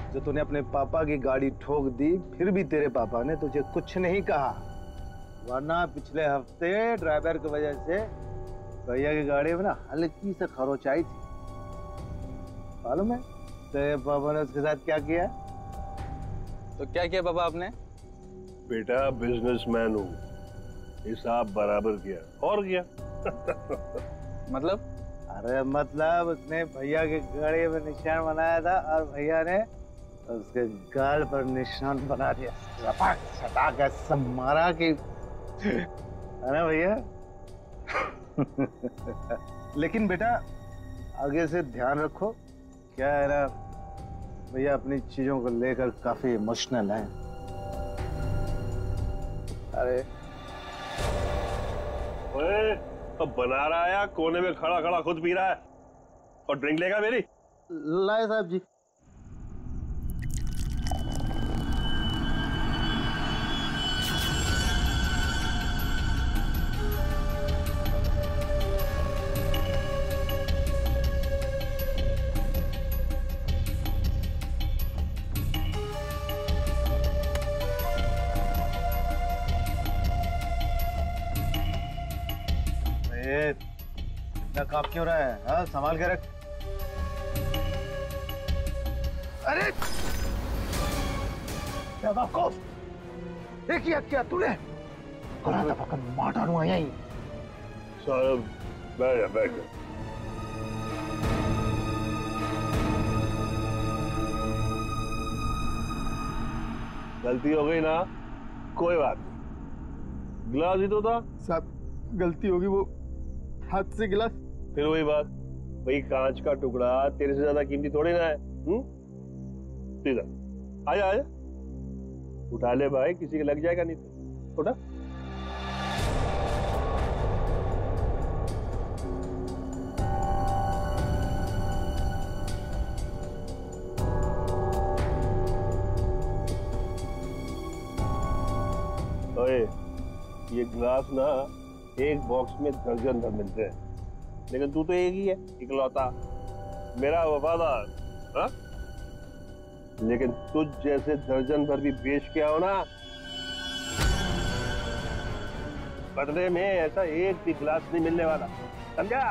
जो तूने अपने पापा की गाड़ी ठोक दी, फिर भी तेरे पापा ने तुझे कुछ नहीं कहा, वरना पिछले हफ्ते ड्राइवर की वजह से भैया की गाड़ी में ना हल्की से खरोच आई थी। मालूम है तेरे पापा ने उसके साथ क्या किया? तो क्या किया पापा आपने? बेटा बिजनेसमैन हूँ, हिसाब बराबर किया और क्या। मतलब? अरे मतलब उसने भैया की गाड़ी में निशान बनाया था और भैया ने उसके गाल पर निशान बना दिया। सटाक सटाक ऐसा मारा कि, है ना भैया? लेकिन बेटा आगे से ध्यान रखो, क्या है ना भैया अपनी चीजों को लेकर काफी इमोशनल है। अरे ओए, तो बना रहा है कोने में खड़ा खड़ा खुद पी रहा है, और ड्रिंक लेगा मेरी? लाए साहब जी। इतना कांप क्यों रहा है? हाँ संभाल के रख। अरे क्या बाप क्या तूने? मार डालूंगा यहीं। साहब बैठ जा। गलती हो गई ना, कोई बात नहीं, गिलास ही तो था। साहब गलती होगी, वो हाथ से गिलास। फिर वही बात, भाई कांच का टुकड़ा तेरे से ज्यादा कीमती थोड़ी ना है। सीधा आजा आजा, उठा ले भाई, किसी के लग जाएगा नहीं तो। उठा। ओए, ये ग्लास ना एक बॉक्स में दर्जन भर मिलते हैं, लेकिन तू तो एक ही है, इकलौता मेरा वफादार। हाँ? लेकिन तुझ जैसे दर्जन भर भी बेच के आओ ना, बदले में ऐसा एक भी गिलास नहीं मिलने वाला, समझा?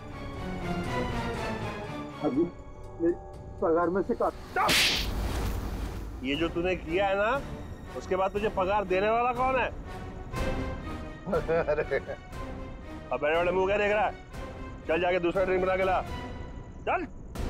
अभी पगार में से काट। ये जो तूने किया है ना, उसके बाद तुझे पगार देने वाला कौन है? अब बड़े बड़े मुंह क्या देख रहा है? चल जाके दूसरा ड्रिंक बना के ला, चल।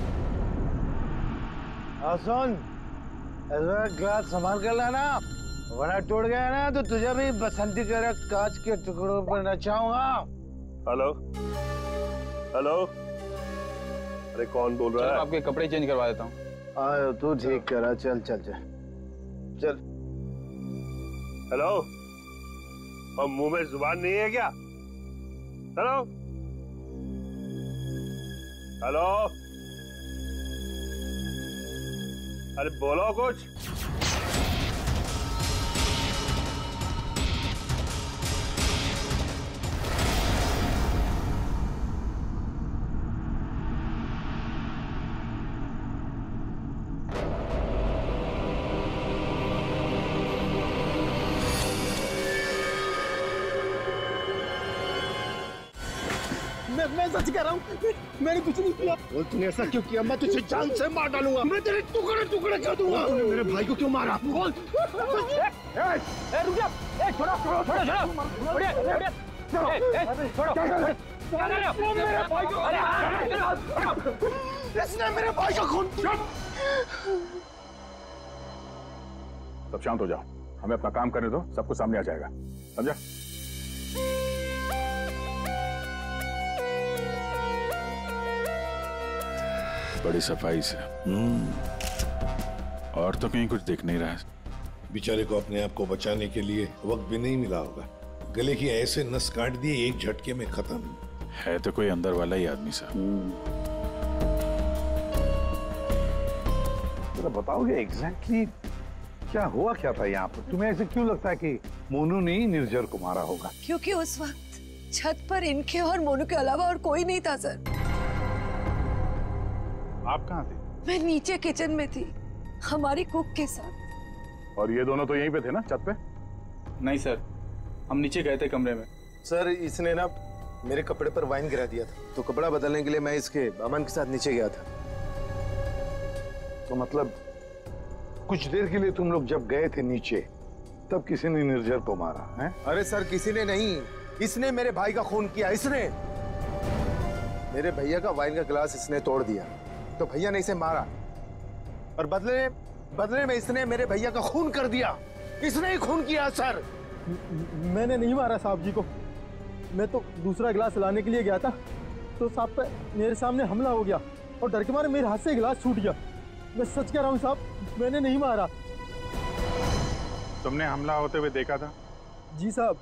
सुन, ग्लास संभाल कर लाना, वरना टूट गया ना तो तुझे भी बसंती कर कांच के टुकड़ों पर नचाऊंगा। हेलो हेलो, अरे कौन बोल रहा है? आपके कपड़े चेंज करवा देता हूँ। तू ठीक करा, चल चल चल चल। हेलो, और मुंह में जुबान नहीं है क्या? हेलो हेलो, अरे बोलो कुछ। मैं सच कह रहा हूँ, मैंने कुछ नहीं किया। बोल तूने ऐसा क्यों किया? मैं तुझे जान से मार डालूंगा, मैं तेरे टुकड़े टुकड़े कर दूंगा। तूने मेरे भाई को क्यों मारा? बोल। रुक जा, छोड़ो छोड़ो छोड़ो इसने मेरे भाई का खून। सब शांत हो जाओ, हमें अपना काम करने दो, सब कुछ सामने आ जाएगा, समझा? बड़ी सफाई से। और तो कहीं कुछ दिख नहीं रहा है। बेचारे को अपने आप को बचाने के लिए वक्त भी नहीं मिला होगा, गले की ऐसे नस काट दिए एक झटके में खत्म। है तो कोई अंदर वाला ही आदमी सा। तो बताओगे एग्जैक्टली क्या हुआ क्या था यहाँ पर? तुम्हें ऐसे क्यों लगता है कि मोनू ने ही निर्जर को मारा होगा? क्योंकि उस वक्त छत पर इनके और मोनू के अलावा और कोई नहीं था सर। आप कहाँ थे? मैं नीचे किचन में थी। हमारी कुक के साथ। और ये दोनों तो यहीं पे थे ना, छत पे? नहीं सर, हम नीचे गए थे कमरे में। सर इसने ना मेरे कपड़े पर वाइन गिरा दिया था, तो कपड़ा बदलने के लिए मैं इसके अमन के साथ नीचे गया था। तो मतलब कुछ देर के लिए तुम लोग जब गए थे नीचे, तब किसी ने निर्जर को मारा है? अरे सर किसी ने नहीं, इसने मेरे भाई का खून किया। इसने मेरे भैया का वाइन का गिलास इसने तोड़ दिया, तो भैया ने इसे मारा और बदले में इसने मेरे भैया का खून कर दिया। इसने ही खून किया सर। मैंने नहीं मारा साहब जी को। मैं तो दूसरा गिलास लाने के लिए गया था, तो साहब पे मेरे सामने हमला हो गया और डर के मारे मेरे हाथ से गिलास छूट गया। मैं सच कह रहा हूँ साहब, मैंने नहीं मारा। तुमने हमला होते हुए देखा था? जी साहब।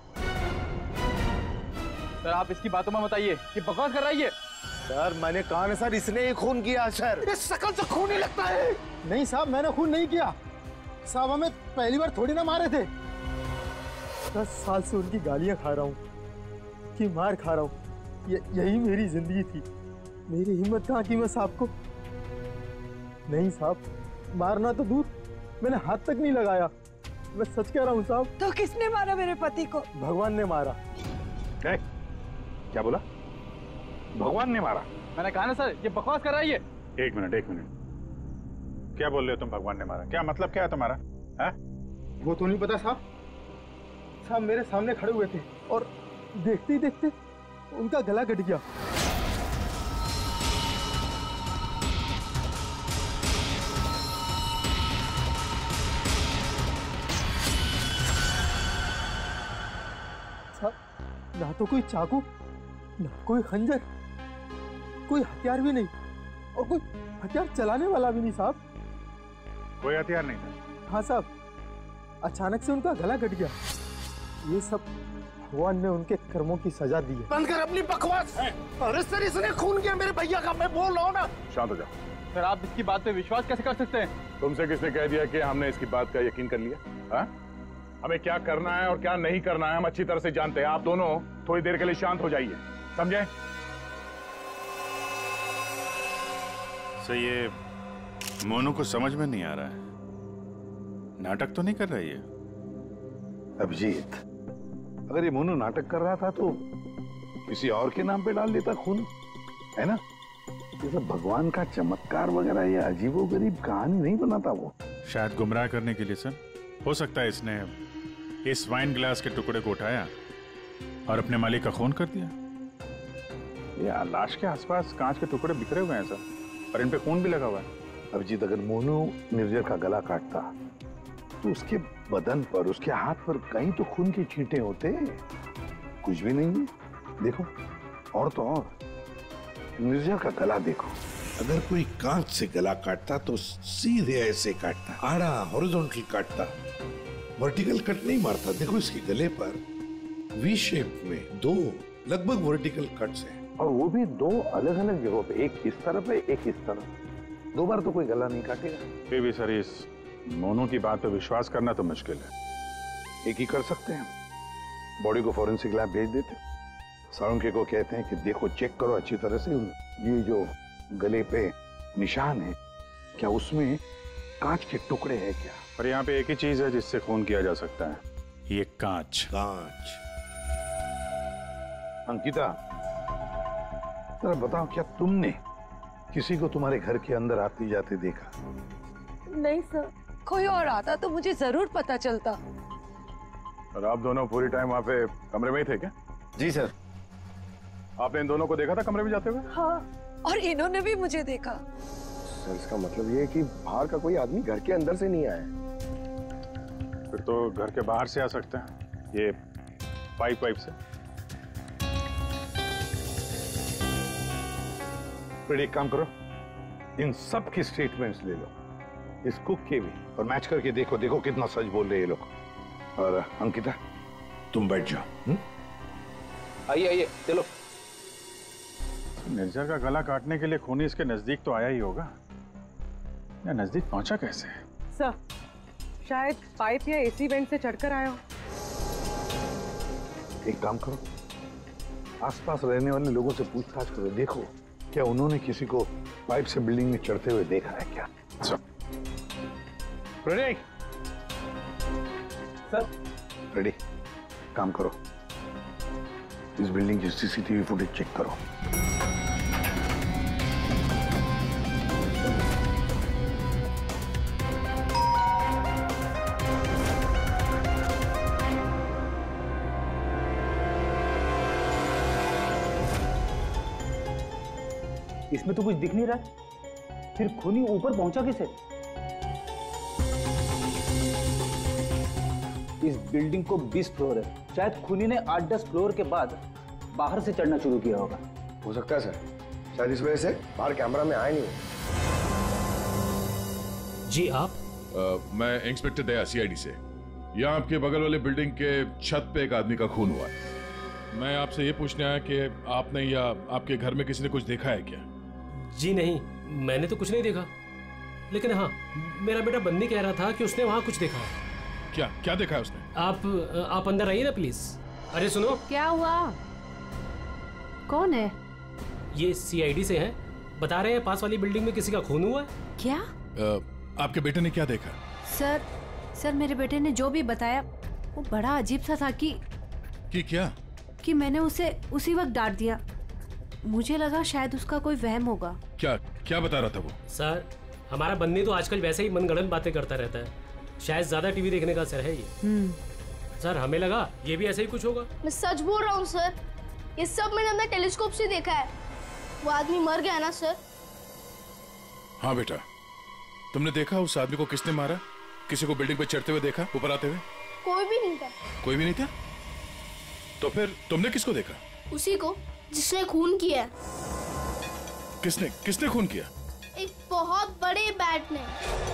सर आप इसकी बातों में बताइए कि बकवास कर रही है। सर मैंने कहा ना सर, इसने ही खून किया सर। इस शकल से खून ही लगता है। नहीं साहब, मैंने खून नहीं किया साहब। हमें पहली बार थोड़ी ना मारे थे। 10 साल से उनकी गालियां खा रहा हूँ, कि मार खा रहा हूँ। यही मेरी जिंदगी थी। मेरी हिम्मत कहाँ की मैं साहब को। नहीं साहब, मारना तो दूर, मैंने हाथ तक नहीं लगाया। मैं सच कह रहा हूँ साहब। तो किसने मारा मेरे पति को? भगवान ने मारा। क्या बोला? भगवान ने मारा? मैंने कहा ना सर, ये बकवास कर रही है। एक मिनट, क्या बोल रहे हो तुम? भगवान ने मारा? क्या मतलब क्या है तुम्हारा? है? वो तो नहीं पता साहब। साहब मेरे सामने खड़े हुए थे और देखते ही देखते उनका गला कट गया। साहब ना तो कोई चाकू, ना कोई खंजर, कोई हथियार भी नहीं, और कोई हथियार चलाने वाला भी नहीं साहब। कोई हथियार नहीं था? हाँ साहब, अचानक से उनका गला कट गया। ये सब भगवान ने उनके कर्मों की सजा दी है। बंद कर अपनी बकवास। अरे सर इसने खून किया मेरे भैया का, मैं बोल रहा हूँ ना। शांत हो जाओ। सर आप इसकी बात पे विश्वास कैसे कर सकते हैं? तुमसे किसने कह दिया कि हमने इसकी बात का यकीन कर लिया? हा? हमें क्या करना है और क्या नहीं करना है हम अच्छी तरह से जानते हैं। आप दोनों थोड़ी देर के लिए शांत हो जाइए, समझे? सर ये मोनू को समझ में नहीं आ रहा है, नाटक तो नहीं कर रही है? अभिजीत, अगर ये मोनू नाटक कर रहा था तो किसी और के नाम पे डाल देता खून, है ना? ये सब भगवान का चमत्कार वगैरह ये अजीबोगरीब कहानी नहीं बनाता वो। शायद गुमराह करने के लिए सर। हो सकता है इसने इस वाइन ग्लास के टुकड़े को उठाया और अपने मालिक का खून कर दिया। ये लाश के आसपास कांच के टुकड़े बिखरे हुए हैं सर, और इन पे खून भी लगा हुआ है। अभिजीत, अगर मोनू निर्जर का गला काटता तो उसके बदन पर, उसके हाथ पर कहीं तो खून के छींटे होते। कुछ भी नहीं है। देखो, और तो और निर्जर का गला देखो। अगर कोई कांच से गला काटता तो सीधे ऐसे काटता, आड़ा हॉरिजॉन्टल काटता, वर्टिकल कट नहीं मारता। देखो इसके गले पर वी शेप में 2 लगभग वर्टिकल कट्स हैं, और वो भी 2 अलग अलग जगहों पे, एक इस तरफ है, एक इस तरफ। 2 बार तो कोई गला नहीं काटेगा। फिर भी सर इस मोनू की बात पे विश्वास करना तो मुश्किल है। एक ही कर सकते हैं, बॉडी को फॉरेंसिक लैब भेज देते। साळुंखे को कहते हैं कि देखो, चेक करो अच्छी तरह से, ये जो गले पे निशान है, क्या उसमें कांच के टुकड़े हैं क्या? पर यहाँ पे एक ही चीज है जिससे खून किया जा सकता है, ये कांच। कांच। अंकिता, जरा बताओ, क्या तुमने किसी को तुम्हारे घर के अंदर आती जाते देखा? नहीं सर, कोई और आता तो मुझे जरूर पता चलता। और आप दोनों पूरी टाइम वहाँ पे कमरे में ही थे क्या? जी सर। आपने इन दोनों को देखा था कमरे में जाते हुए? हाँ, और इन्होंने भी मुझे देखा। सर इसका मतलब ये है कि बाहर का कोई आदमी घर के अंदर से नहीं आया। फिर तो घर के बाहर से आ सकते हैं, ये पाइप से। फिर एक काम करो, इन सब की स्टेटमेंट्स ले लो, इस कुक के भी, और मैच करके देखो, देखो कितना सच बोल रहे हैं ये लोग। और अंकिता, तुम बैठ जाओ। आइए चलो। निर्जर का गला काटने के लिए खूनी इसके नजदीक तो आया ही होगा, या नजदीक पहुंचा कैसे? सर शायद पाइप या एसी वेंट से चढ़कर आया हो। एक काम करो, आसपास रहने वाले लोगों से पूछताछ करो, देखो क्या उन्होंने किसी को पाइप से बिल्डिंग में चढ़ते हुए देखा है क्या? Ready sir. रेडी, काम करो, इस बिल्डिंग की सीसीटीवी फुटेज चेक करो। इसमें तो कुछ दिख नहीं रहा, फिर खूनी ऊपर पहुंचा कैसे? इस बिल्डिंग को 20 फ्लोर है, शायद खूनी ने 8-10 फ्लोर के बाद बाहर से चढ़ना शुरू किया होगा। हो सकता है सर, शायद इस वजह से बाहर कैमरा में आया नहीं। जी आप? मैं इंस्पेक्टर दया, सीआईडी से। यहाँ आपके बगल वाले बिल्डिंग के छत पे एक आदमी का खून हुआ है। मैं आपसे ये पूछने आया कि आपने या आपके घर में किसी ने कुछ देखा है क्या? जी नहीं, मैंने तो कुछ नहीं देखा, लेकिन हाँ, मेरा बेटा बन्नी कह रहा था कि उसने वहाँ कुछ देखा है। क्या क्या देखा है उसने? आप अंदर आइए ना प्लीज। अरे सुनो। क्या हुआ? कौन है? ये सीआईडी से हैं, बता रहे हैं पास वाली बिल्डिंग में किसी का खून हुआ है। क्या? आपके बेटे ने क्या देखा? सर मेरे बेटे ने जो भी बताया वो बड़ा अजीब सा था कि क्या? कि मैंने उसे उसी वक्त डांट दिया। मुझे लगा शायद उसका कोई वहम होगा। क्या बता रहा था वो? सर, हमारा बन्नी तो आजकल वैसे ही मनगढ़ंत बातें करता रहता है, शायद ज्यादा टीवी देखने का असर है ये। सर, हमें लगा ये भी ऐसे ही कुछ होगा। मैं सच बोल रहा हूँ सर, ये सब मैंने अपने टेलीस्कोप से देखा है। वो आदमी मर गया ना सर। हाँ बेटा, तुमने देखा उस आदमी को किसने मारा? किसी को बिल्डिंग पे चढ़ते हुए देखा, ऊपर आते हुए? कोई भी नहीं था। कोई भी नहीं था? तो फिर तुमने किसको देखा? उसी को जिसने खून किया। किसने खून किया? एक बहुत बड़े बैट ने।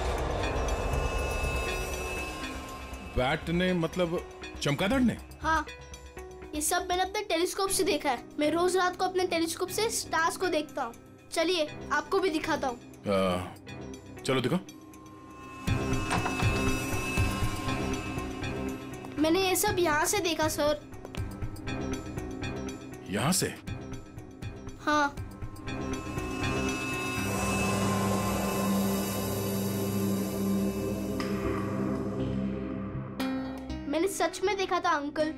बैट ने मतलब चमगादड़ ने? हाँ, ये सब मैंने अपने टेलीस्कोप से देखा है। मैं रोज रात को अपने टेलीस्कोप से स्टार्स को देखता हूँ। चलिए आपको भी दिखाता हूँ। चलो दिखो। मैंने ये सब यहाँ से देखा सर। यहाँ से? हाँ। मैंने सच में देखा था अंकल।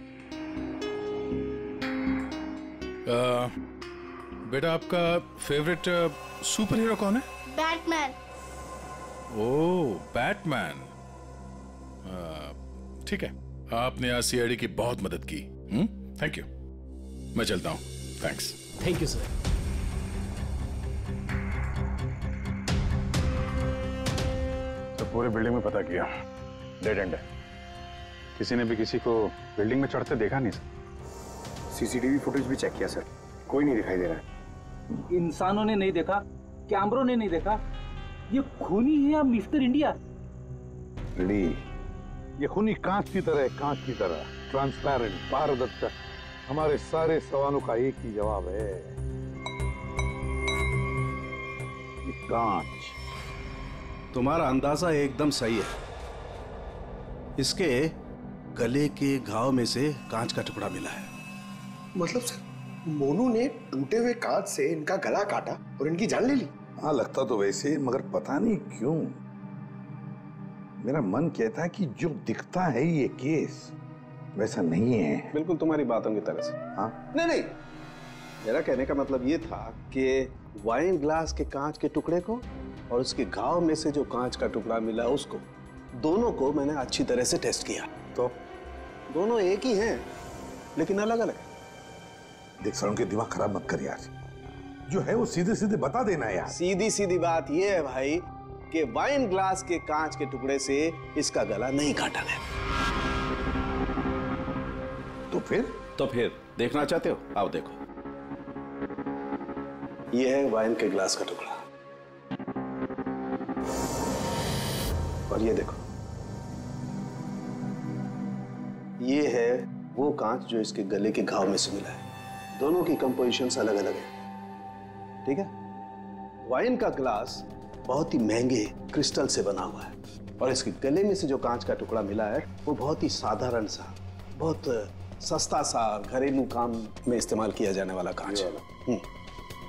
बेटा, आपका फेवरेट सुपर हीरो कौन है? बैटमैन। Oh, Batman. ठीक है, आपने आज सीआईडी की बहुत मदद की। Thank you. मैं चलता हूँ। थैंक्स। Thank you sir. तो पूरे बिल्डिंग में पता किया, डेड एंड है। किसी ने भी किसी को बिल्डिंग में चढ़ते देखा नहीं सर। सीसीटीवी फुटेज भी चेक किया सर, कोई नहीं दिखाई दे रहा है। इंसानों ने नहीं देखा, कैमरों ने नहीं देखा। ये खूनी है या मिस्टर इंडिया? रेडी, ये खूनी कांच की तरह है, कांच की तरह ट्रांसपेरेंट, पारदर्शी। हमारे सारे सवालों का एक ही जवाब है, ये कांच। तुम्हारा अंदाजा एकदम सही है। इसके गले के घाव में से कांच का टुकड़ा मिला है। मतलब सर, मोनू ने टूटे हुए कांच से इनका गला काटा और इनकी जान ले ली? हाँ, लगता तो वैसे, मगर पता नहीं क्यों मेरा मन कहता है कि जो दिखता है ये केस वैसा नहीं है। बिल्कुल तुम्हारी बातों की तरह से। हाँ? नहीं, मेरा कहने का मतलब ये था कि वाइन ग्लास के कांच के टुकड़े को और उसके घाव में से जो कांच का टुकड़ा मिला उसको, दोनों को मैंने अच्छी तरह से टेस्ट किया। तो दोनों एक ही हैं, लेकिन अलग अलग। देख सर, उनके दिमाग खराब मत कर यार। जो है वो सीधे सीधे बता देना यार। सीधी सीधी बात ये है भाई कि वाइन ग्लास के कांच के टुकड़े से इसका गला नहीं काटा गया। तो फिर देखना चाहते हो? आओ देखो, ये है वाइन के ग्लास का टुकड़ा, और ये देखो, ये है वो कांच जो इसके गले के घाव में से मिला है। दोनों की कंपोजिशंस अलग अलग है, ठीक है? वाइन का ग्लास बहुत ही महंगे क्रिस्टल से बना हुआ है, और इसके गले में से जो कांच का टुकड़ा मिला है वो बहुत ही साधारण सा, बहुत सस्ता सा, घरेलू काम में इस्तेमाल किया जाने वाला कांच है।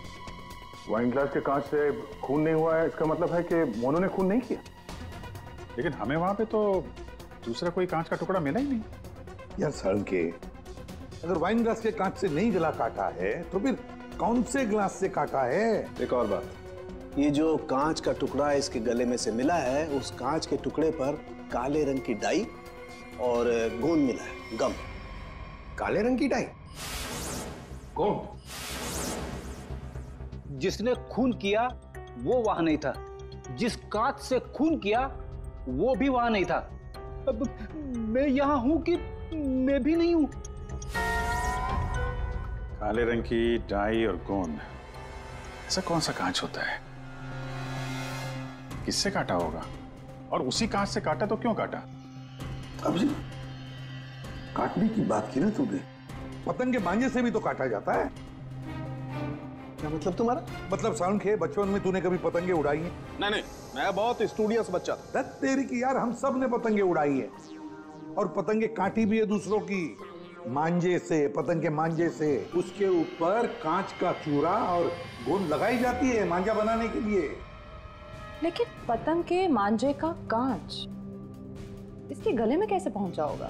वाइन ग्लास के कांच से खून नहीं हुआ है, इसका मतलब है कि मोनू ने खून नहीं किया। लेकिन हमें वहां पे तो दूसरा कोई कांच का टुकड़ा मिला ही नहीं। यार सारण के, अगर वाइन ग्लास के कांच से नहीं गला काटा है तो फिर कौन से ग्लास से काटा है? एक और बात, ये जो कांच का टुकड़ा इसके गले में से मिला है, उस कांच के टुकड़े पर काले रंग की डाई और गोंद मिला है, गम। काले रंग की डाई? कौन? जिसने खून किया वो वहां नहीं था, जिस कांच से खून किया वो भी वहां नहीं था। अब मैं यहां हूं कि मैं भी नहीं हूं। काले रंग की डाई और गोंद, ऐसा कौन सा कांच होता है? किससे काटा होगा? और उसी कांच से काटा तो क्यों काटा? अब जी काटने की बात की ना तुमने, पतंग के मांझे से भी तो काटा जाता है। क्या मतलब तुम्हारा? मतलब साउंड के बचपन में तूने कभी पतंगे उड़ाई हैं? नहीं, मैं बहुत स्टूडियस बच्चा था। तेरी की यार, हम सब ने पतंगे उड़ाई है और पतंगे काटी भी है दूसरों की, मांझे से, पतंग के मांझे से। उसके ऊपर कांच का चूरा और गोंद लगाई जाती है मांझा बनाने के लिए। लेकिन पतंग के मांझे का कांच इसके गले में कैसे पहुंचा होगा?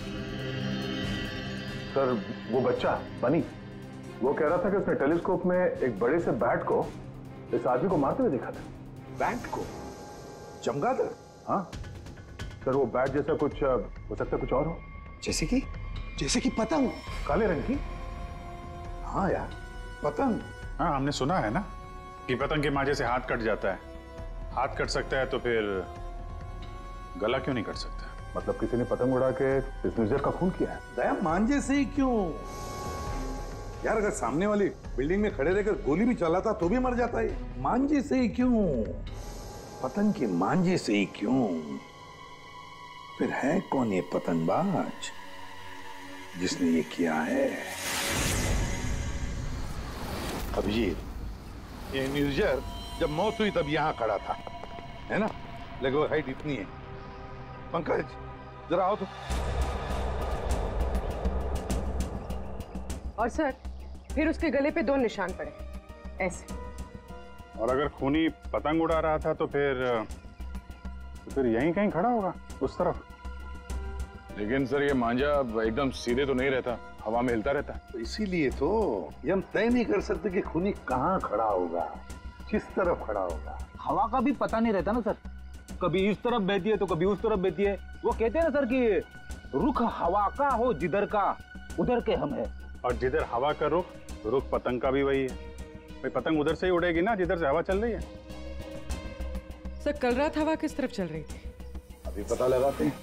सर, वो बच्चा बनी, वो कह रहा था कि उसने टेलीस्कोप में एक बड़े से बैट को इस आदमी को मारते हुए देखा था। बैट को? चमगादड़? हाँ सर, वो बैट जैसा कुछ हो सकता है, कुछ और हो। जैसे कि पतंग काले रंग की। हाँ यार, पतंग। हाँ, हमने सुना है ना कि पतंग के मांझे से हाथ कट जाता है। हाथ कट सकता है तो फिर गला क्यों नहीं कट सकता? मतलब किसी ने पतंग उड़ा के इस निर्जर का खून किया है। दया, मांझे से ही क्यों यार? अगर सामने वाली बिल्डिंग में खड़े रहकर गोली भी चलाता तो भी मर जाता है। मांझे से ही क्यों? पतंग के मांझे से ही क्यों? फिर है कौन ये पतंगबाज जिसने ये किया है? अभिजीत, ये निर्जर जब मौत हुई तब यहां खड़ा था, है ना? लगभग हाइट इतनी है। पंकज, जरा आओ तो। और सर, फिर उसके गले पे 2 निशान पड़े, ऐसे। और अगर खूनी पतंग उड़ा रहा था तो फिर यहीं कहीं खड़ा होगा, उस तरफ। लेकिन सर, ये मांझा एकदम सीधे तो नहीं रहता, हवा में हिलता रहता। तो इसीलिए तो ये हम तय नहीं कर सकते कि खूनी कहाँ खड़ा होगा, किस तरफ खड़ा होगा। हवा का भी पता नहीं रहता ना सर, कभी इस तरफ बहती है तो कभी उस तरफ बहती है। वो कहते हैं ना सर कि रुख हवा का हो जिधर का उधर के हम है। और जिधर हवा का रुख पतंग का भी वही है। भाई, पतंग उधर से ही उड़ेगी ना जिधर से हवा चल रही है। सर, कल रात हवा किस तरफ चल रही थी? अभी पता लगाते हैं।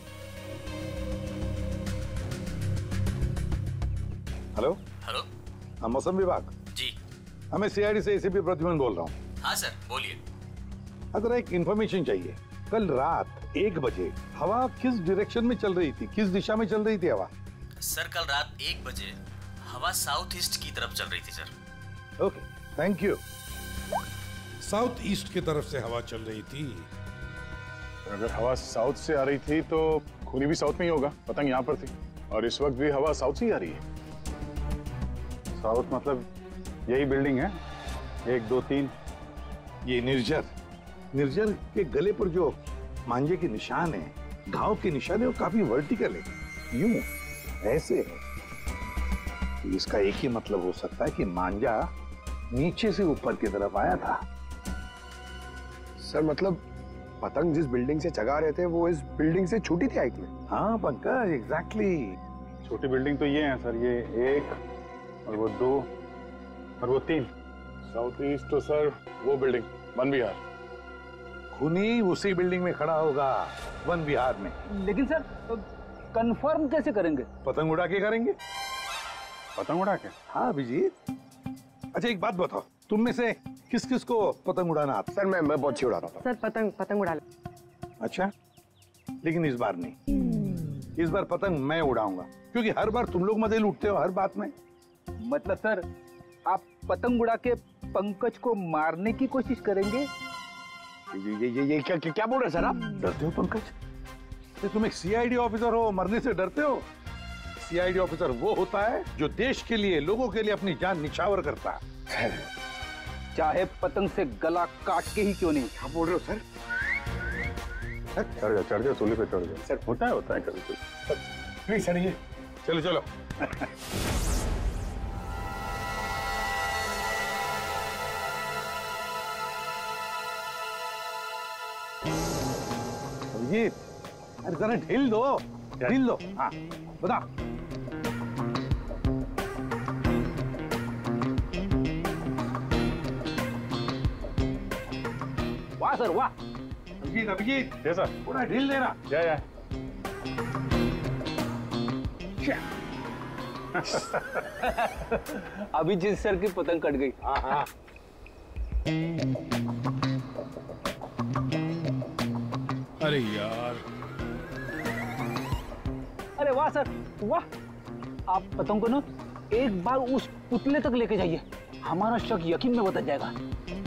हेलो। हाँ, मौसम विभाग जी। हमें सीआईडी से एसीपी प्रद्युमन बोल रहा हूँ। हाँ सर, बोलिए। अगर एक इंफॉर्मेशन चाहिए, कल रात 1 बजे हवा किस डायरेक्शन में चल रही थी, किस दिशा में चल रही थी हवा? सर, कल रात 1 बजे हवा साउथ ईस्ट की तरफ चल रही थी sir. Okay, thank you. South east की तरफ से हवा चल रही थी। अगर हवा साउथ से आ रही थी तो खूनी भी साउथ में ही होगा, पतंग यहाँ पर थी और इस वक्त भी हवा साउथ से ही आ रही है। साउथ मतलब यही बिल्डिंग है, 1 2 3। ये निर्जर के गले पर जो मांझे के निशान है, घाव के निशान है, वो काफी वर्टिकल है, यूं ऐसे है। तो इसका एक ही मतलब हो सकता है कि मांझा नीचे से ऊपर की तरफ आया था। सर, मतलब पतंग जिस बिल्डिंग से चगा रहे थे वो इस बिल्डिंग से छोटी थी हाइट में? हाँ पंकज, एग्जैक्टली। छोटी बिल्डिंग तो ये है सर, ये 1 और वो 2 और वो 3। साउथ ईस्ट तो सर वो बिल्डिंग वन विहार। खूनी उसी बिल्डिंग में खड़ा होगा, वन विहार में। लेकिन सर, कंफर्म कैसे करेंगे? पतंग उड़ा के करेंगे। पतंग उड़ा के? हाँ अभिजीत। अच्छा, एक बात बताओ, तुम में से किस किस को पतंग उड़ाना आता? सर, मैं बहुत अच्छी उड़ाता था। सर, पतंग उड़ा ले। अच्छा, लेकिन इस बार नहीं। इस बार पतंग मैं उड़ाऊंगा, क्योंकि हर बार तुम लोग मजे लूटते हो हर बात में। मतलब सर, आप पतंग उड़ा के पंकज को मारने की कोशिश करेंगे? ये क्या बोल रहे सर आप? डरते हो पंकज? तुम एक सीआईडी ऑफिसर हो, मरने से डरते हो? सीआईडी ऑफिसर वो होता है जो देश के लिए, लोगों के लिए अपनी जान निछावर करता है। चाहे पतंग से गला काट के ही क्यों नहीं। क्या बोल रहे हो सर? चढ़ जा सूली पे चढ़ जा। सर होता है कभी कभी। प्लीज चढ़िए। चलो चलो। अभिजीत, अरे जरा ढील दो, ढील दो। हाँ बता। वाह सर वाह। अभिजीत अभिजीत। जय सर। पूरा ढील देना। जय अभिजीत सर की पतंग कट गई। हाँ हाँ। अरे यार। अरे वाह सर वाह। आप पतंग को ना एक बार उस पुतले तक लेके जाइए, हमारा शक यकीन में बदल जाएगा।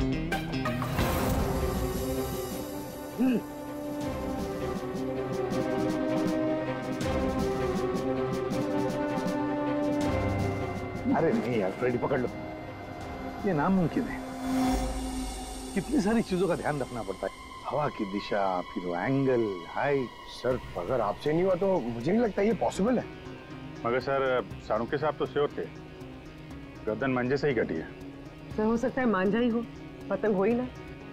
अरे नहीं यार फ्रेडी, पकड़ लो। ये नामुमकिन है। कितनी सारी चीजों का ध्यान रखना पड़ता है, हवा की दिशा, फिर वो एंगल, हाइट। सर अगर आपसे नहीं हुआ तो मुझे नहीं लगता ये पॉसिबल है। मगर सर सारुके साहब तो श्योर थे, गर्दन मंजे से ही कटी है। सर हो सकता है मांझा ही हो, पतंग हो ही ना।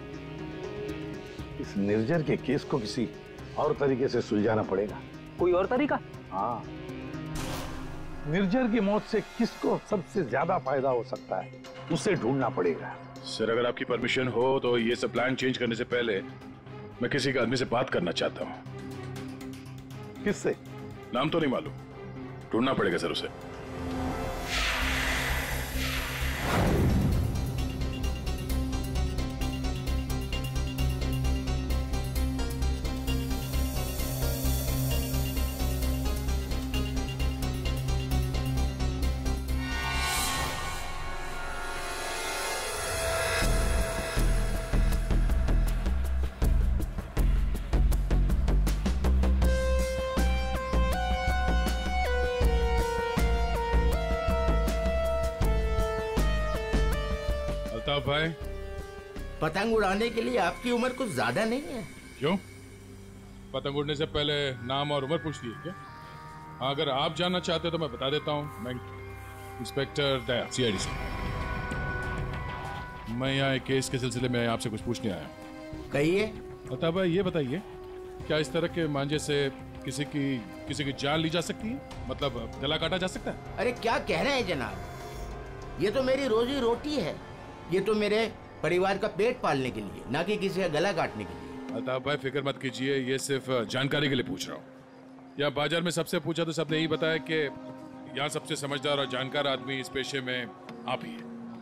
इस निर्जर के केस को किसी और तरीके से सुलझाना पड़ेगा। कोई और तरीका? हाँ, निर्जर की मौत से किसको सबसे ज्यादा फायदा हो सकता है, उसे ढूंढना पड़ेगा। सर अगर आपकी परमिशन हो तो ये सब प्लान चेंज करने से पहले मैं किसी के आदमी से बात करना चाहता हूँ। किससे? नाम तो नहीं मालूम, ढूंढना पड़ेगा सर उसे। भाई पतंग उड़ाने के लिए आपकी उम्र कुछ ज्यादा नहीं है। क्यों? पतंग उड़ने से पहले नाम और उम्र पूछती है क्या? हाँ, अगर आप जानना चाहते तो मैं बता देता हूँ। मैं इंस्पेक्टर दया, सीआईडी से। मैं यहाँ एक केस के सिलसिले में आपसे कुछ पूछने आया। कहिए। अतः भाई ये बताइए, क्या इस तरह के मांझे से किसी की जान ली जा सकती है? मतलब गला काटा जा सकता है? अरे क्या कह रहे हैं जनाब, ये तो मेरी रोजी रोटी है, ये तो मेरे परिवार का पेट पालने के लिए, ना कि किसी का गला काटने के लिए। अल्ताफ भाई फिक्र मत कीजिए, ये सिर्फ जानकारी के लिए पूछ रहा हूँ। यहाँ बाजार में सबसे पूछा तो सबने यही बताया कि यहाँ सबसे समझदार और जानकार आदमी इस पेशे में आप ही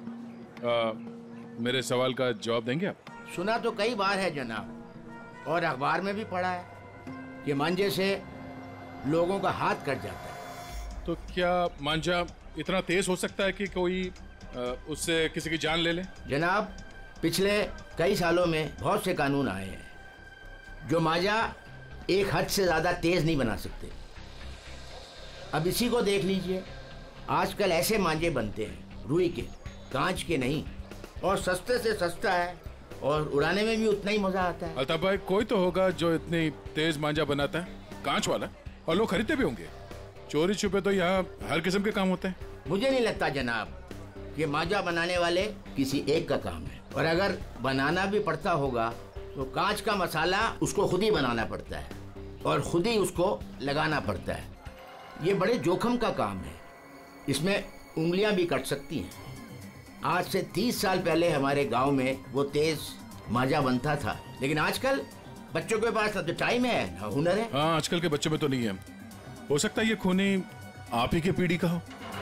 हैं। मेरे सवाल का जवाब देंगे आप? सुना तो कई बार है जनाब, और अखबार में भी पढ़ा है कि मांझे से लोगों का हाथ कट जाता है। तो क्या मांझा इतना तेज हो सकता है कि कोई उससे किसी की जान ले ले? जनाब पिछले कई सालों में बहुत से कानून आए हैं जो मांझा एक हद से ज्यादा तेज नहीं बना सकते। अब इसी को देख लीजिए, आजकल ऐसे मांझे बनते हैं रुई के, कांच के नहीं, और सस्ते से सस्ता है और उड़ाने में भी उतना ही मजा आता है। अल्ताफ भाई कोई तो होगा जो इतनी तेज मांझा बनाता है, कांच वाला, और लोग खरीदते भी होंगे। चोरी छुपे तो यहाँ हर किस्म के काम होते हैं। मुझे नहीं लगता जनाब ये मांझा बनाने वाले किसी एक का काम है, और अगर बनाना भी पड़ता होगा तो कांच का मसाला उसको खुद ही बनाना पड़ता है और खुद ही उसको लगाना पड़ता है। ये बड़े जोखिम का काम है, इसमें उंगलियां भी कट सकती हैं। आज से 30 साल पहले हमारे गांव में वो तेज मांझा बनता था, लेकिन आजकल बच्चों के पास ना तो टाइम है ना हुनर है। हाँ, आजकल के बच्चों में तो नहीं है। हो सकता है ये खूनी आप ही के पीढ़ी का हो।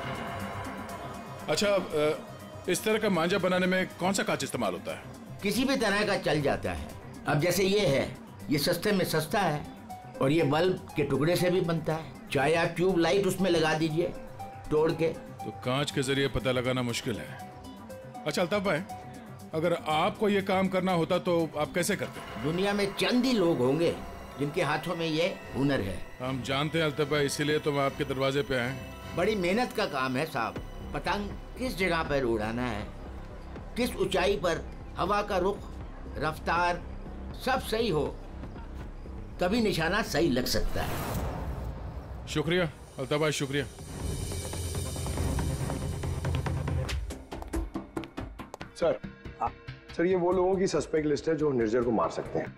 अच्छा, इस तरह का मांझा बनाने में कौन सा कांच इस्तेमाल होता है? किसी भी तरह का चल जाता है। अब जैसे ये है, ये सस्ते में सस्ता है और ये बल्ब के टुकड़े से भी बनता है। चाहे आप ट्यूब लाइट उसमें लगा दीजिए तोड़ के। तो कांच के जरिए पता लगाना मुश्किल है। अच्छा अल्ताफ भाई, अगर आपको ये काम करना होता तो आप कैसे करते? दुनिया में चंद ही लोग होंगे जिनके हाथों में ये हुनर है। हम जानते हैं अल्ताफ भाई, इसीलिए तो मैं आपके दरवाजे पे आए। बड़ी मेहनत का काम है साहब। पतंग किस जगह पर उड़ाना है, किस ऊंचाई पर, हवा का रुख, रफ्तार सब सही हो तभी निशाना सही लग सकता है। शुक्रिया अल्ताफ भाई, शुक्रिया। सर ये वो लोगों की सस्पेक्ट लिस्ट है जो निर्जर को मार सकते हैं।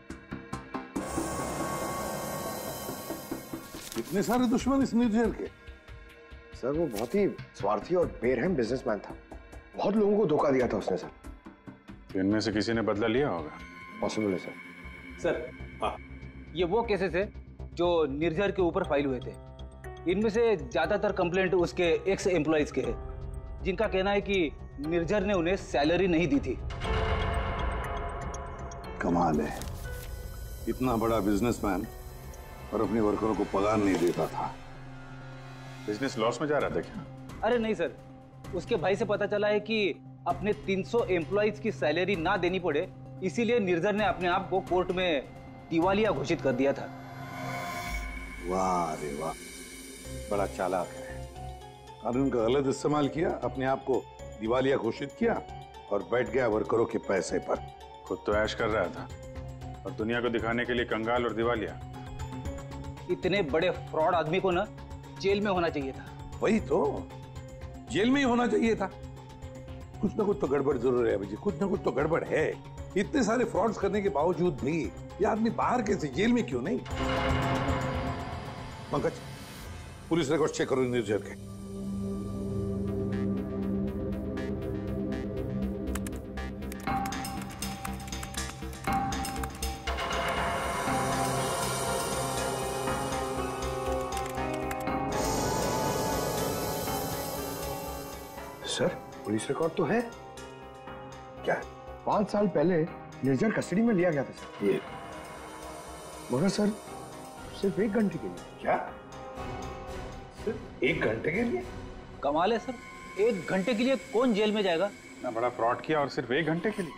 इतने सारे दुश्मन इस निर्जर के? सर वो बहुत ही स्वार्थी और बेरहम बिजनेसमैन था। बहुत लोगों को धोखा दिया था उसने सर। तो इनमें से किसी ने बदला लिया होगा। पॉसिबल है सर। सर हाँ, ये वो केसेस है जो निर्जर के ऊपर फाइल हुए थे। इनमें से ज्यादातर कंप्लेंट उसके एक्स एम्प्लॉइज के हैं, जिनका कहना है कि निर्जर ने उन्हें सैलरी नहीं दी थी। कमाल है, इतना बड़ा बिजनेसमैन और अपने वर्करों को पगार नहीं देता था। बिजनेस लॉस में जा रहा था क्या? अरे नहीं सर, उसके भाई से पता चला है कि अपने 300 एम्प्लॉइज की सैलरी ना देनी पड़े, इसीलिए निर्जर ने अपने आप को कोर्ट में दिवालिया घोषित कर दिया था। वाह रे वाह, बड़ा चालाक है। कानून का गलत इस्तेमाल किया, अपने आप को दिवालिया घोषित किया और बैठ गया वर्करों के पैसे पर। खुद तो ऐश कर रहा था और दुनिया को दिखाने के लिए कंगाल और दिवालिया। इतने बड़े फ्रॉड आदमी को ना जेल में होना चाहिए था। वही तो, जेल में ही होना चाहिए था। कुछ ना कुछ तो गड़बड़ जरूर है जी, कुछ ना कुछ तो गड़बड़ है। इतने सारे फ्रॉड्स करने के बावजूद भी ये आदमी बाहर कैसे, जेल में क्यों नहीं? पंकज, पुलिस रिकॉर्ड चेक करो निर्जर के। सर पुलिस रिकॉर्ड तो है। क्या 5 साल पहले निर्जर कस्टडी में लिया गया था सर। ये मगर सर सिर्फ 1 घंटे के लिए। क्या सिर्फ 1 घंटे के लिए? कमाल है सर, 1 घंटे के लिए कौन जेल में जाएगा? इतना बड़ा फ्रॉड किया और सिर्फ 1 घंटे के लिए?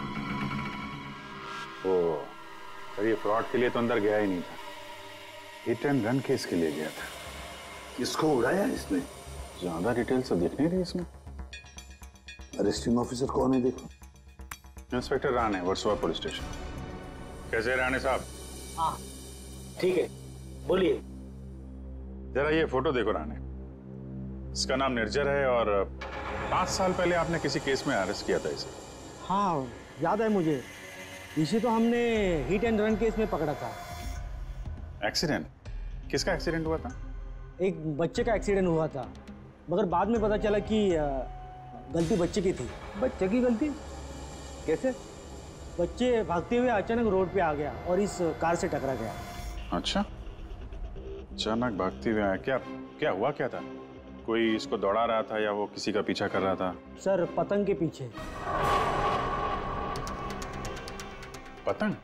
ओ, तो ये फ्रॉड के लिए तो अंदर गया ही नहीं था, हिट एंड रन केस के लिए गया था। किसको उड़ाया इसने? ज्यादा डिटेल तो दिख नहीं रही इसमें। अरेस्टिंग ऑफिसर कौन है देखो? Inspector Rane, Versova police station. कैसे राणे साहब? हाँ ठीक है, बोलिए। जरा ये फोटो देखो राणे, इसका नाम निर्जर है और 5 साल पहले आपने किसी केस में अरेस्ट किया था इसे। हाँ याद है मुझे, इसे तो हमने हिट एंड रन केस में पकड़ा था। एक्सीडेंट? किसका एक्सीडेंट हुआ था? एक बच्चे का एक्सीडेंट हुआ था, मगर बाद में पता चला कि गलती बच्चे की थी। बच्चे की गलती? कैसे? बच्चे भागते हुए अचानक रोड पे आ गया और इस कार से टकरा गया। अच्छा, अचानक भागते हुए आया। क्या हुआ, क्या था? कोई इसको दौड़ा रहा था या वो किसी का पीछा कर रहा था? सर पतंग के पीछे। पतंग?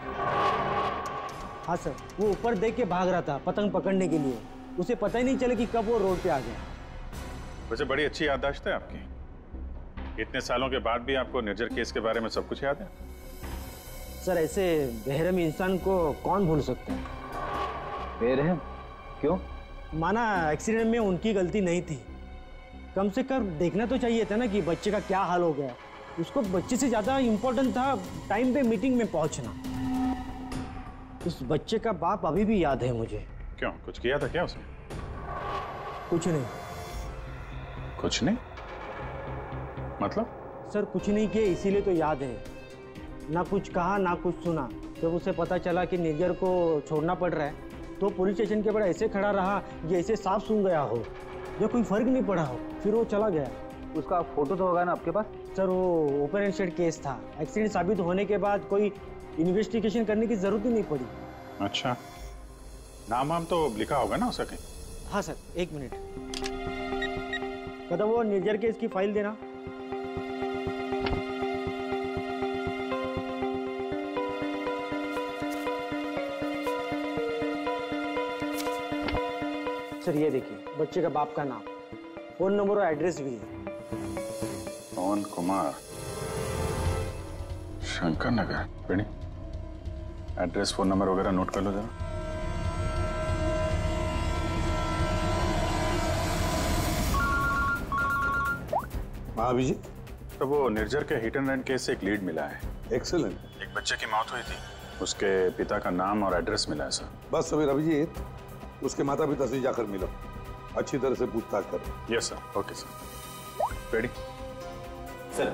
हाँ सर, वो ऊपर देख के भाग रहा था पतंग पकड़ने के लिए। उसे पता ही नहीं चला कि कब वो रोड पे आ गया। वैसे बड़ी अच्छी याददाश्त है आपकी। इतने सालों के बाद भी आपको निर्जर केस के बारे में सब कुछ याद है? सर ऐसे बेरहम इंसान को कौन भूल सकता है? बेरहम क्यों? माना एक्सीडेंट में उनकी गलती नहीं थी, कम से कम देखना तो चाहिए था ना कि बच्चे का क्या हाल हो गया। उसको बच्चे से ज्यादा इम्पोर्टेंट था टाइम पे मीटिंग में पहुंचना। उस बच्चे का बाप अभी भी याद है मुझे। क्यों, कुछ किया था क्या उसने? कुछ नहीं। कुछ नहीं मतलब? सर कुछ नहीं किया, इसीलिए तो याद है। ना कुछ कहा ना कुछ सुना। जब उसे पता चला कि निर्जर को छोड़ना पड़ रहा है तो पुलिस स्टेशन के बाहर ऐसे खड़ा रहा जैसे सांप सूंघ गया हो, जो कोई फर्क नहीं पड़ा हो। फिर वो चला गया। उसका फोटो तो होगा ना आपके पास? सर वो ओपन एंड शेड केस था, एक्सीडेंट साबित होने के बाद कोई इन्वेस्टिगेशन करने की जरूरत ही नहीं पड़ी। अच्छा, नाम वाम तो लिखा होगा ना उसका कहीं? हाँ सर, 1 मिनट। कदम वो निर्जर केस की फाइल देना। सर ये देखिए, बच्चे का बाप का नाम, फोन नंबर और एड्रेस भी है। पवन कुमार, शंकर नगर। बेड़ी, एड्रेस फोन नंबर वगैरह नोट कर लो जरा। हाँ अभी जी। तो वो निर्जर के हिट एंड रन केस से एक लीड मिला है। एक्सीलेंट। एक बच्चे की मौत हुई थी, उसके पिता का नाम और एड्रेस मिला है सर। बस अभी अभिजीत उसके माता पिता से जाकर मिलो, अच्छी तरह से पूछताछ करो। Yes sir. Okay sir. Ready sir.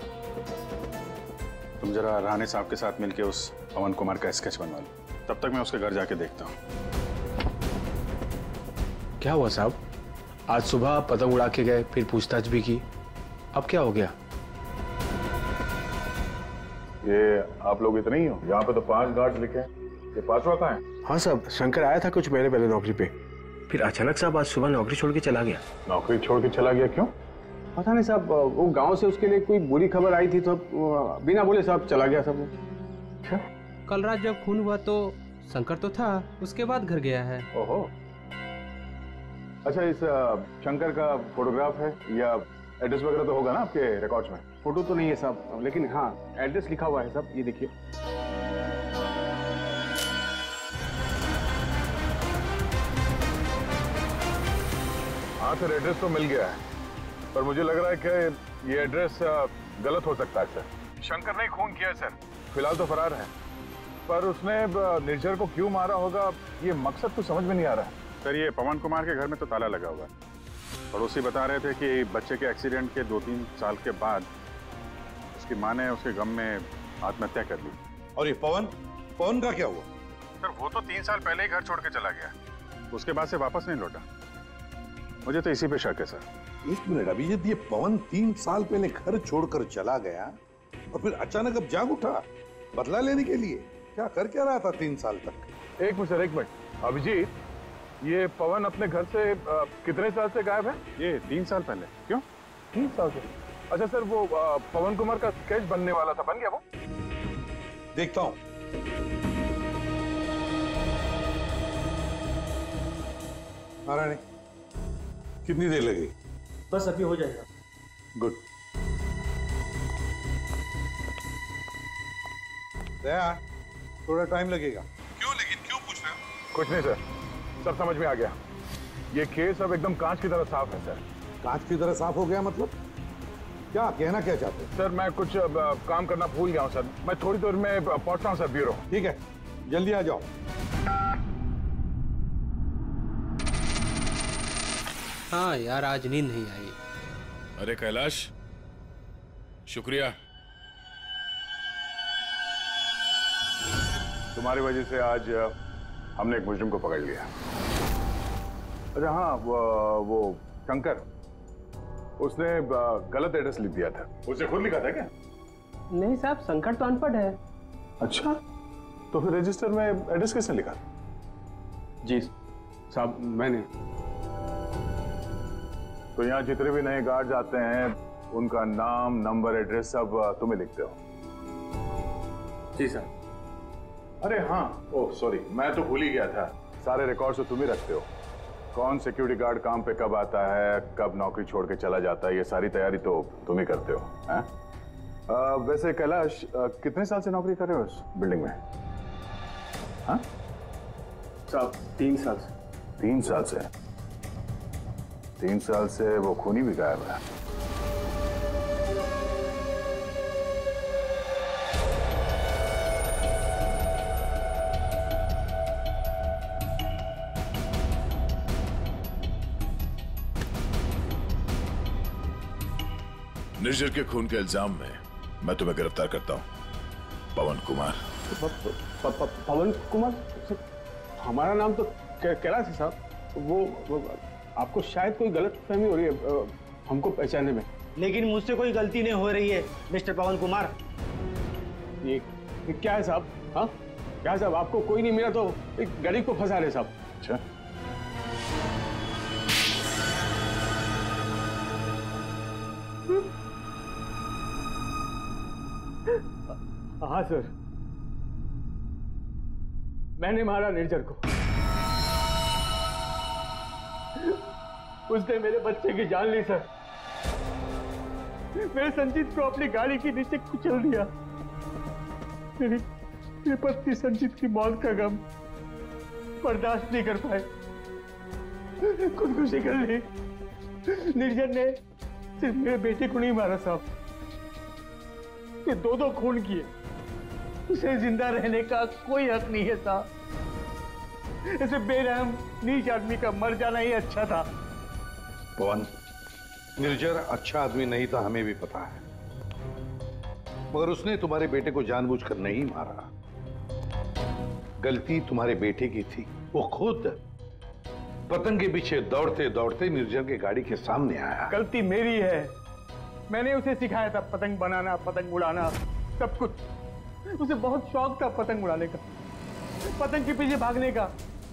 तुम जरा राणे साहब के साथ मिलके उस पवन कुमार का स्केच बनवा लो, तब तक मैं उसके घर जाके देखता हूँ। क्या हुआ साहब? आज सुबह पतंग उड़ा के गए, फिर पूछताछ भी की, अब क्या हो गया? ये आप लोग इतने ही हो? यहाँ पे तो 5 गार्ड लिखे हैं, ये 5वां कहाँ है? हाँ साहब, शंकर आया था कुछ महीने पहले नौकरी पे, फिर अचानक साहब आज सुबह नौकरी छोड़ के चला गया। नौकरी छोड़ के चला गया? क्यों? पता नहीं साहब, वो गांव से उसके लिए कोई बुरी खबर आई थी तो बिना बोले साहब चला गया सब। क्या? कल रात जब खून हुआ तो शंकर तो था, उसके बाद घर गया है। ओहो। अच्छा, इस शंकर का फोटोग्राफ है या एड्रेस वगैरह तो होगा ना आपके रिकॉर्ड्स में? फोटो तो नहीं है साहब, लेकिन हाँ एड्रेस लिखा हुआ है साहब, ये देखिए। हाँ सर, एड्रेस तो मिल गया है, पर मुझे लग रहा है कि ये एड्रेस गलत हो सकता है सर। शंकर ने खून किया है सर, फिलहाल तो फरार है, पर उसने निर्जर को क्यों मारा होगा ये मकसद तो समझ में नहीं आ रहा है। सर, ये पवन कुमार के घर में तो ताला लगा हुआ है। पड़ोसी बता रहे थे कि बच्चे के एक्सीडेंट के 2-3 साल के बाद उसकी माँ ने उसके गम में आत्महत्या कर ली। और ये पवन का क्या हुआ? सर, वो तो 3 साल पहले ही घर छोड़ के चला गया, उसके बाद से वापस नहीं लौटा। मुझे तो इसी पे शक है सर। 1 मिनट अभिजीत, ये पवन 3 साल पहले घर छोड़कर चला गया और फिर अचानक अब जाग उठा बदला लेने के लिए? क्या कर क्या रहा था 3 साल तक? एक मिनट अभिजीत, ये पवन अपने घर से कितने साल से गायब है? ये 3 साल पहले। क्यों 3 साल से? अच्छा सर, वो पवन कुमार का स्केच बनने वाला था, बन गया वो? देखता हूं। नारायणी, कितनी देर लगेगी? बस अभी हो जाएगा। गुड। दया, थोड़ा टाइम लगेगा। क्यों? लेकिन क्यों पूछ रहे हो? कुछ नहीं सर, सब समझ में आ गया। ये केस अब एकदम कांच की तरह साफ है सर। कांच की तरह साफ हो गया मतलब? क्या कहना क्या चाहते हैं? सर, मैं कुछ काम करना भूल गया हूँ सर, मैं थोड़ी देर में पहुंचता हूँ सर ब्यूरो। ठीक है, जल्दी आ जाओ। हाँ यार, आज नींद नहीं आई। अरे कैलाश, शुक्रिया, तुम्हारी वजह से आज हमने एक मुजरिम को पकड़ लिया। अच्छा हाँ, वो शंकर, उसने गलत एड्रेस लिख दिया था। उसने खुद लिखा था क्या? नहीं साहब, शंकर तो अनपढ़ है। अच्छा, तो फिर रजिस्टर में एड्रेस किसने लिखा? जी साहब, मैंने। तो यहाँ जितने भी नए गार्ड आते हैं उनका नाम, नंबर, एड्रेस सब तुम्हें लिखते हो? जी सर। अरे हाँ, ओह सॉरी, मैं तो भूल ही गया था, सारे रिकॉर्ड्स तो तुम ही रखते हो। कौन सिक्योरिटी गार्ड काम पे कब आता है, कब नौकरी छोड़ के चला जाता है, ये सारी तैयारी तो तुम ही करते हो, हैं? वैसे कैलाश, कितने साल से नौकरी कर रहे हो इस बिल्डिंग में? हाँ साहब, 3 साल से। 3 साल से? 3 साल से वो खूनी भी गायब है। निर्जर के खून के इल्जाम में मैं तुम्हें गिरफ्तार करता हूं, पवन कुमार। पवन कुमार? हमारा नाम तो कैलाश है साहब। वो आपको शायद कोई गलत फहमी हो रही है हमको पहचानने में। लेकिन मुझसे कोई गलती नहीं हो रही है मिस्टर पवन कुमार। ये क्या है साहब? हाँ क्या है साहब, आपको कोई नहीं मिला तो एक गरीब को फंसा रहे साहब। अच्छा, हाँ सर, मैंने मारा निर्जर को। उसने मेरे बच्चे की जान ली सर। मेरे संजीत को अपनी गाड़ी के नीचे कुचल दिया। मेरी पत्नी संजीत की मौत का गम बर्दाश्त नहीं कर पाए, खुदकुशी कर ली। निर्जर ने सिर्फ मेरे बेटे को नहीं मारा साहब, ये 2-2 खून किए। उसे जिंदा रहने का कोई हक नहीं है साहब। ऐसे बेरहम नीच आदमी का मर जाना ही अच्छा था। पवन, निर्जर अच्छा आदमी नहीं था, हमें भी पता है, मगर उसने तुम्हारे बेटे को जानबूझकर नहीं मारा। गलती तुम्हारे बेटे की थी। वो खुद पतंग के पीछे दौड़ते दौड़ते निर्जर के गाड़ी के सामने आया। गलती मेरी है। मैंने उसे सिखाया था पतंग बनाना, पतंग उड़ाना, सब कुछ। उसे बहुत शौक था पतंग उड़ाने का, पतंग के पीछे भागने का।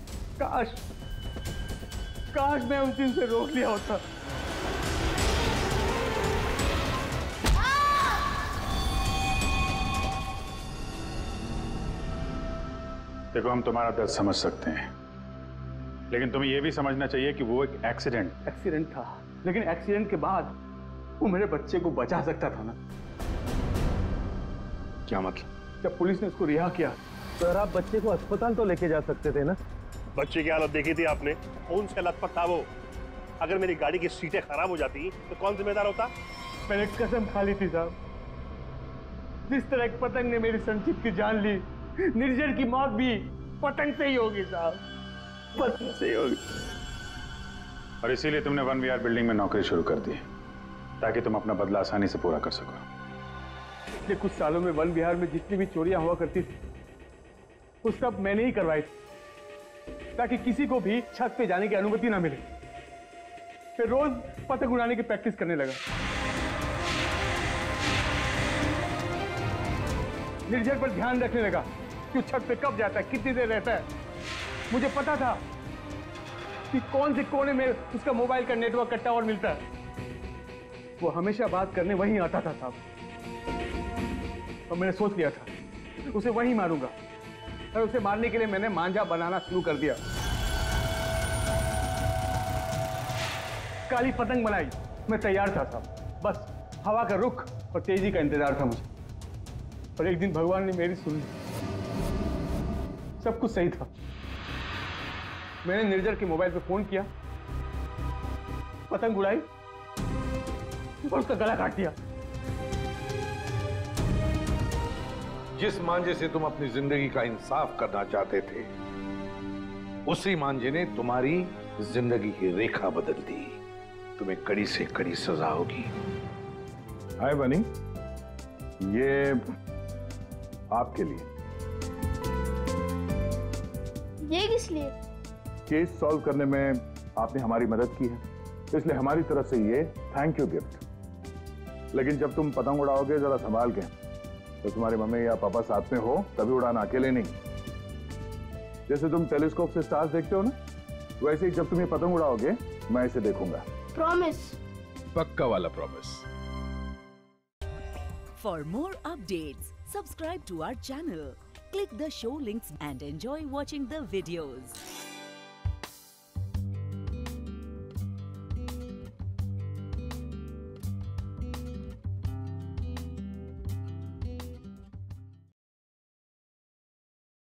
काश मैं उस दिन से रोक लिया होता। देखो, हम तुम्हारा दर्द समझ सकते हैं, लेकिन तुम्हें यह भी समझना चाहिए कि वो एक एक्सीडेंट था, लेकिन एक्सीडेंट के बाद वो मेरे बच्चे को बचा सकता था ना। क्या मतलब? जब पुलिस ने उसको रिहा किया, सर आप बच्चे को अस्पताल तो लेके जा सकते थे ना। बच्चे की हालत देखी थी आपने, कौन सा लथपथ था वो। अगर मेरी गाड़ी की सीटें खराब हो जाती तो कौन जिम्मेदार होता? मैंने कसम खा ली थी साहब, जिस तरह एक पतंग ने मेरी संचित की जान ली, निर्जर की मौत भी पतंग से ही होगी साहब, पतंग से ही होगी। और इसीलिए तुमने 1 विहार बिल्डिंग में नौकरी शुरू कर दी, ताकि तुम अपना बदला आसानी से पूरा कर सको। पिछले कुछ सालों में 1 विहार में जितनी भी चोरियां हुआ करती थी, वो सब मैंने ही करवाई थी, ताकि किसी को भी छत पे जाने की अनुमति ना मिले। फिर रोज पतंग उड़ाने की प्रैक्टिस करने लगा। निर्जर पर ध्यान रखने लगा कि छत पे कब जाता है, कितनी देर रहता है। मुझे पता था कि कौन से कोने में उसका मोबाइल का नेटवर्क का टावर मिलता है। वो हमेशा बात करने वहीं आता था साहब, और मैंने सोच लिया था उसे वहीं मारूंगा। और उसे मारने के लिए मैंने मांझा बनाना शुरू कर दिया। काली पतंग बनाई, मैं तैयार था साहब, बस हवा का रुख और तेजी का इंतजार था मुझे। और एक दिन भगवान ने मेरी सुन ली, सब कुछ सही था। मैंने निर्जर के मोबाइल पे फोन किया, पतंग उड़ाई और उसका गला काट दिया। जिस मांझे से तुम अपनी जिंदगी का इंसाफ करना चाहते थे, उसी मांझे ने तुम्हारी जिंदगी की रेखा बदल दी। तुम्हें कड़ी से कड़ी सजा होगी। हाय बनी, ये आपके लिए। ये किस लिए? केस सॉल्व करने में आपने हमारी मदद की है, इसलिए हमारी तरफ से ये थैंक यू गिफ्ट। लेकिन जब तुम पतंग उड़ाओगे जरा संभाल के, तो तुम्हारी मम्मी या पापा साथ में हो तभी उड़ाना, अकेले नहीं। जैसे तुम टेलीस्कोप से स्टार्स देखते हो ना, वैसे ही जब तुम ये पतंग उड़ाओगे मैं इसे देखूंगा। प्रॉमिस। पक्का वाला promise. For more updates, subscribe to our channel, click the show links and enjoy watching the videos.